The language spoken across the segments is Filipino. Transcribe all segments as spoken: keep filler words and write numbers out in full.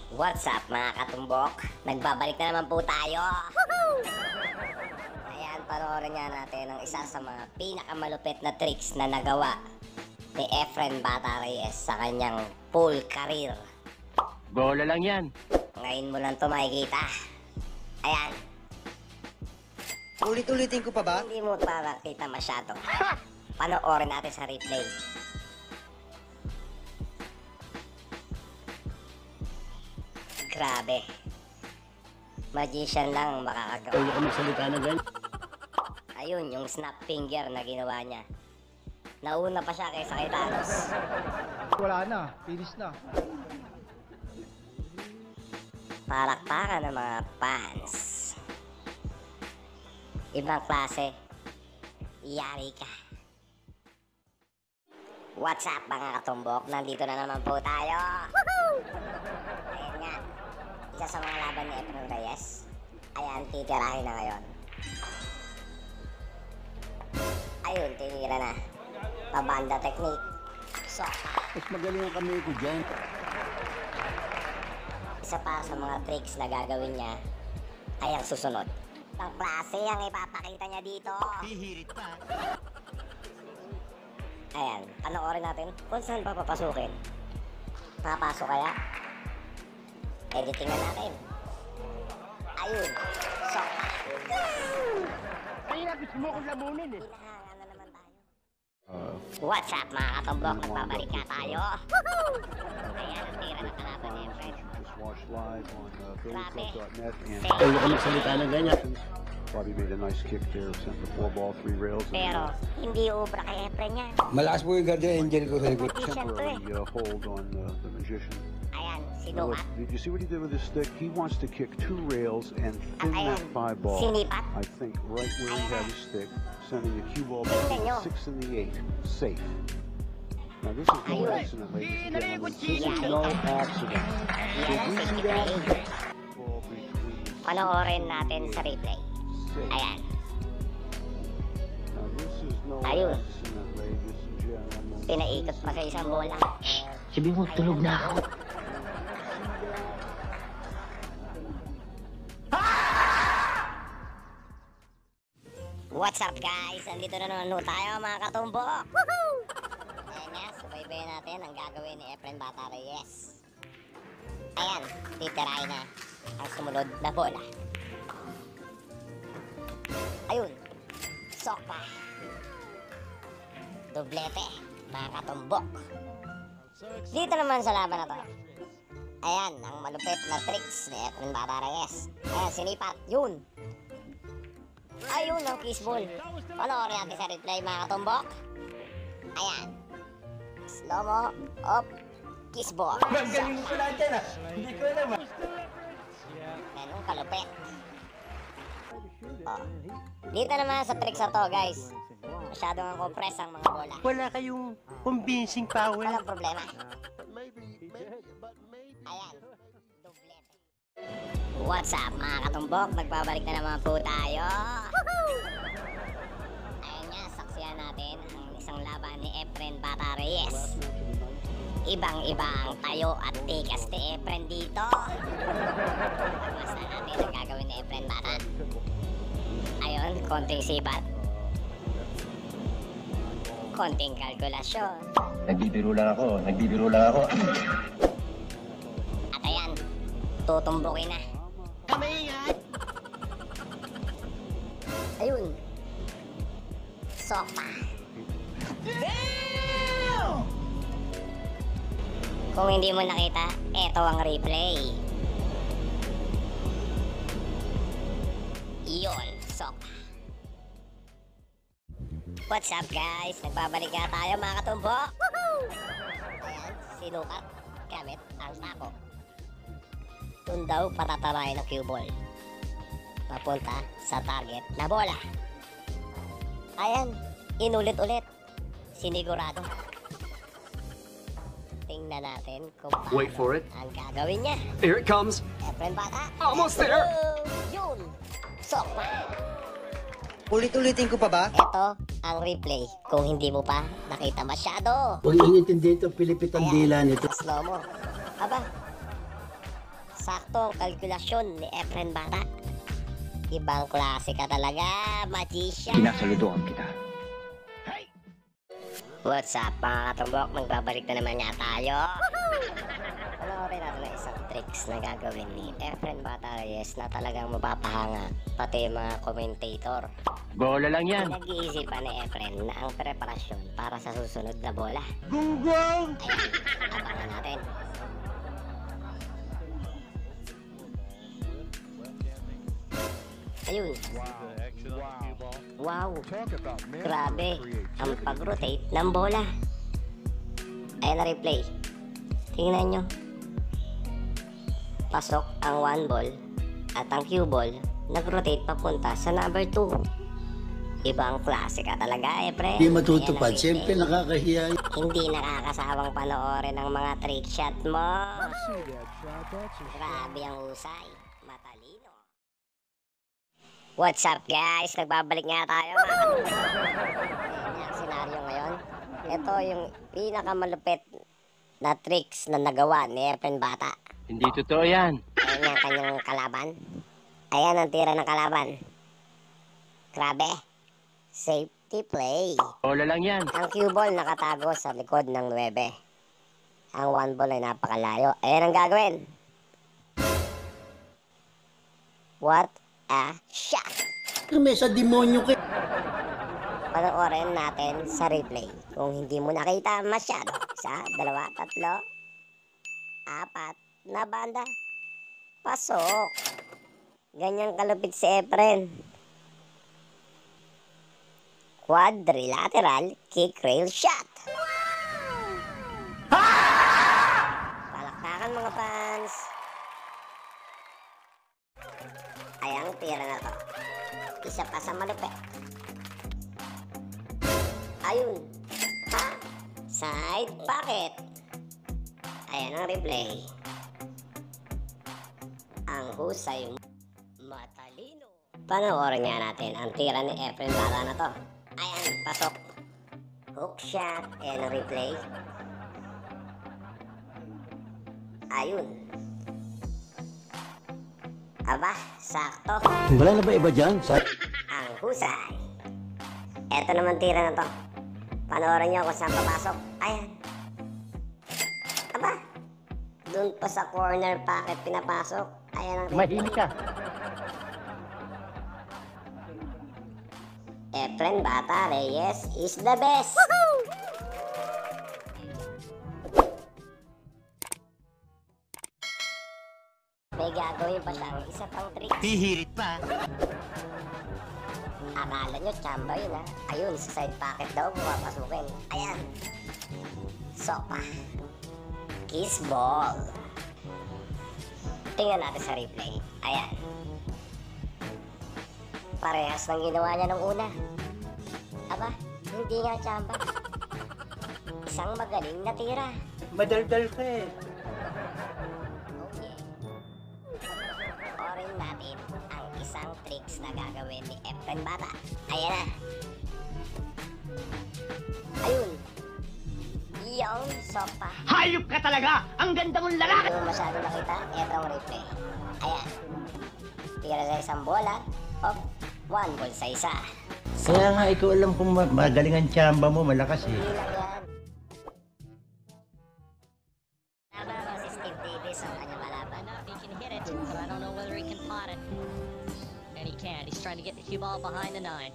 What's up mga katumbok? Nagbabalik na naman po tayo. Ayan, panoorin nga natin ang isa sa mga pinakamalupit na tricks na nagawa ni Efren Bata Reyes sa kanyang pool career. Bola lang yan. Ngayon mo lang ito makikita. Ayan. Ulit-ulitin ko pa ba? Hindi mo pa makita masyado. Panoorin natin sa replay. Grabe. Magician lang makakagawa. Ayaw ka magsalita na ganyan. Ayun, yung snap finger na ginawa niya. Nauna pa siya kaysa kay Thanos. Wala na, finish na. Palakpakan ng mga fans. Ibang klase. Yari ka. What's up mga katumbok? Nandito na naman po tayo. Ayan nga. Isa sa mga laban ni Efren Reyes. Ayan, titirahin na ngayon. Ayun, tinira na. Pabanda technique. So, Mas magaling ang kamay ko dyan. isa pa sa mga tricks na gagawin niya ay ang susunod. Ang klase ang ipapakita niya dito. Hihirit pa. Ayan, panoorin natin kung saan pa papasukin. Papasok kaya? Editing na natin. Ayun. So, Ay, gusto mo kong lamunin eh. hinahangan na naman tayo. What's up mga katumbok? Nagbabalik nga tayo. Ayan, ang tira ng kalaban ni Efren. Just watch live on uh, billy Grabe. club dot net and Ayaw ka magsalita na ganyan. probably made a nice kick there, sent the four ball, three rails. and, Pero, hindi ubra kay Efren yan. Malakas po yung guardian angel ko sa likod. uh, Magician to eh. temporary uh, hold on uh, the magician. Ayan, Now, look, sinukat. did you see what he did with his stick? He wants to kick two rails and thin Ayan, that five ball. sinipat. I think right where he Ayan had na. his stick, sending a cue ball Tingnan between nyo. the six and the eight, safe. Now this is no Ayun. accident, ladies and gentlemen. This is Yari no ka. accident. Yan ang Did you see safety that? play. Ball between Panoorin natin sa replay. safe. Ayan. Now this is no Ayun. accident, ladies and gentlemen. Pinaikot pa sa isang bola. Sabi mo, tulog na ako. What's up guys? Andito na naman ho tayo mga katumbok. Ayan nga, subaybayan natin ang gagawin ni Efren Bata Reyes. Ayan, titirahin na ang sumunod na bola. Ayun, sokpa. Doblete, mga katumbok. Dito naman sa laban na to. Ayan, ang malupit na tricks ni Efren Bata Reyes. Ayan, sinipat, yun. Ayun ang kiss ball. Panoorin natin sa replay mga katumbok. Ayan. Slow mo. Up. Kiss ball. Magaling ko lang dyan ah. Hindi ko alam ah. Ganun kalupit. Oh. Dito naman sa tricks na to guys. Masyadong ang compress ang mga bola. Wala kayong convincing power. Walang problema. Ayan. Doblete. What's up mga katumbok? Nagbabalik na naman po tayo. Ayan nga, saksiyan natin ang isang laban ni Efren Bata Reyes. Ibang-iba ang tayo at tikas ni Efren dito. Pagmasa natin ang gagawin ni Efren Bata. Ayun, konting sibat. Konting kalkulasyon. Nagbibiro lang ako, nagbibiro lang ako. At ayan, tutumbukin na. Ayun. Sopa. Kung hindi mo nakita, eto ang replay. Iyon, sopa. What's up guys? Nagbabalik nga tayo mga katumbok. Ayan, sinukat gamit ang sako. Doon daw patatarayan ng cue ball. Papunta sa target na bola. Ayan, inulit-ulit. Sinigurado. Tingnan natin kung paano Wait for it. ang gagawin niya. Here it comes. Efren Bata. Almost there. Yun. Sokpa. Ulit-ulitin ko pa ba? Ito ang replay kung hindi mo pa nakita masyado. Huwag inintindi ito, pilipit ang dila nito. Slow mo. Aba. sakto ang kalkulasyon ni Efren Bata. Ibang klase ka talaga, magician. Pinasaludoan kita. What's up mga katumbok? Magbabalik na naman nga tayo. Panoorin natin ang isang tricks na gagawin ni Efren Bata Reyes na talagang mapapahanga pati yung mga commentator. Bola lang yan. Nag-iisipan ni Efren na ang preparasyon para sa susunod na bola. Gunggong! Ayan, abangan natin. Ayun. Wow. Grabe. Ang pag-rotate ng bola. Ayan na replay. Tingnan nyo. Pasok ang one ball at ang cue ball nag-rotate papunta sa number two. Ibang klase ka talaga, Efren. Hindi matutupad. Ayan ang Siyempre replay. nakakahiya. Hindi nakakasawang panoorin ang mga trick shot mo. Grabe ang husay. Matalino. What's up guys? Nagbabalik nga tayo. Ayan yung senaryo ngayon. Ito yung pinakamalupit na tricks na nagawa ni Efren Bata. Hindi totoo yan. Ayan yung kanyang kalaban. Ayan ang tira ng kalaban. Grabe. Safety play. Bola lang yan. Ang cue ball nakatago sa likod ng nuwebe. Ang one ball ay napakalayo. Ayan ang gagawin. What a shot! May sa demonyo kayo. Panoorin natin sa replay. Kung hindi mo nakita masyado. Isa, dalawa, tatlo, apat na banda. Pasok. Ganyan kalupit si Efren. Quadrilateral kick rail shot. Palakpakan mga fans. Ay, ang tira na to. Isa pa sa malupit. Ayun. Ha? Side pocket. Ayan ang replay. Ang husay. Matalino. Panoorin nga natin ang tira ni Efren Bata na to. Ayan, pasok. Hook shot. Ayan ang replay. Ayun. Aba, sakto. Wala na ba iba dyan? Sa... Ang husay. Eto naman tira na to. Panoorin nyo kung saan papasok. Ayan. Aba. Doon pa sa corner pocket pinapasok. Ayan ang replay. Mahilig ka. Efren Bata Reyes is the best. May gagawin pa siyang isa pang trick. Hihirit pa. Akala nyo, chamba yun ha. Ayun, sa side pocket daw pumapasukin. Ayan. Sopa. Kiss ball. Tingnan natin sa replay. Ayan. Parehas ng ginawa niya nung una. Aba, hindi nga chamba. Isang magaling na tira. Madaldal ka eh. Okay. Orin natin ang isang tricks na gagawin ni Efren Bata. Ayan na. Ayun. Yung sopa. Hayop ka talaga! Ang ganda mong lalaki! Hindi mo masyado nakita, eto ang replay. Ayan. Tira sa isang bola. Of one ball sa isa. Kaya nga ikaw alam kung ma- magaling ang tsamba mo, malakas eh. Hindi lang yan. Laban ako si Steve Davis ang kanyang kalaban. He can hit it, but I don't know whether he can pot it. And he can. He's trying to get the cue ball behind the nine.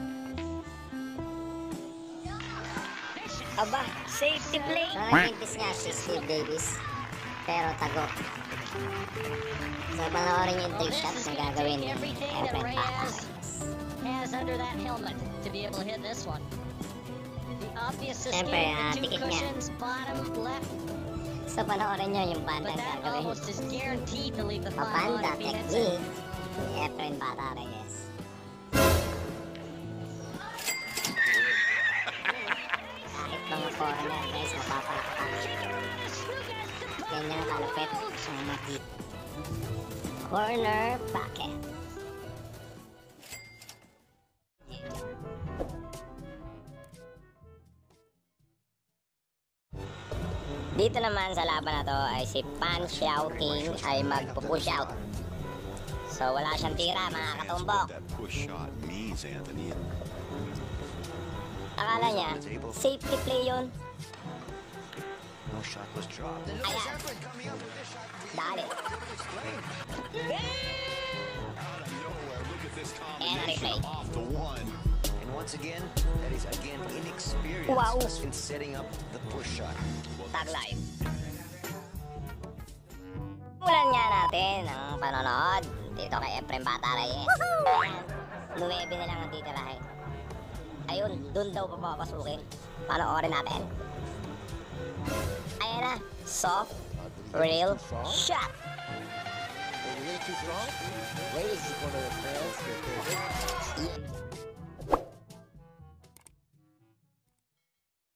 Aba, safety play. Nakakimpis nga si Steve Davis. Pero tago. So, panoorin yung trick shot na gagawin ni Everything that Efren Bata. Reyes has under that helmet to be able to hit this one. The obvious system, Siyempre, ah, the two tikit niya. cushions, bottom left, So, panoorin nyo yung banda but that gagawin. almost is guaranteed to leave the five Mabanda on if he hits it. technique ni Efren Bata Reyes. Kahit mga foreigner guys, mapapalakpak. Ganyan kalupit ang makit. Corner pocket. Di Dito naman sa laban na to ay si Pan Xiao King ay magpo-push out. So wala siyang tira mga katumbok. That push shot means, Anthony. Akala niya, safety play yun. No shot was dropped. Ayan. Dali. And replay. Off the one. And once again, that is again inexperience Wow. in setting up the push shot. Tag live. Mulan nga natin ang panonood dito kay Efren Bata Reyes. Ayan. Nuwebe na lang ang titirahin. Ayun, dun daw papapasukin. Panoorin natin. Ayan na. Soft, real shot. Way too strong? Way is one of the fans.